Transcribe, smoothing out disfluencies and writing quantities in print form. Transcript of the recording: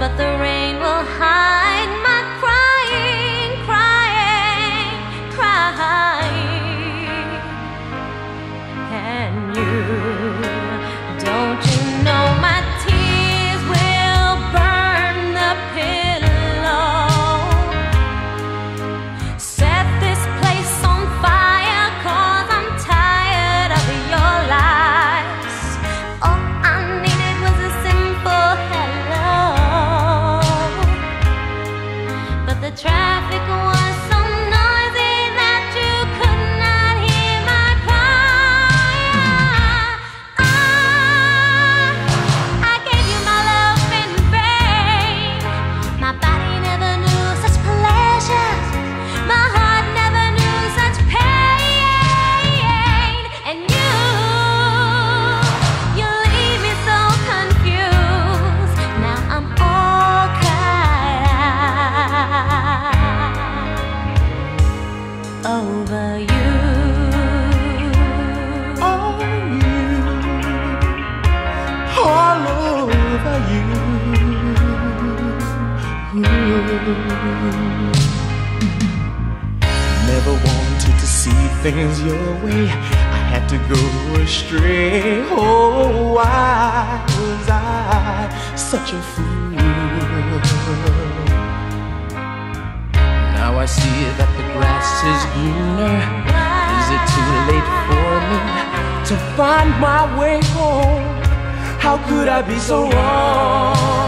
but the rain will hide my crying, crying, crying. And you, don't you know my tears will burn the pillow? Set this place on fire, 'cause I'm tired of your lies. All I needed was a simple hello, but the traffic was so noisy that you could not hear my cry. I gave you my love in vain. My body never knew such pleasure. My heart never knew such pain. And you leave me so confused. Now I'm all caught over you. Oh, you, all over you. Never wanted to see things your way. I had to go astray. Oh, why was I such a fool? Now I see that the grass is greener. Is it too late for me to find my way home? How could I be so wrong?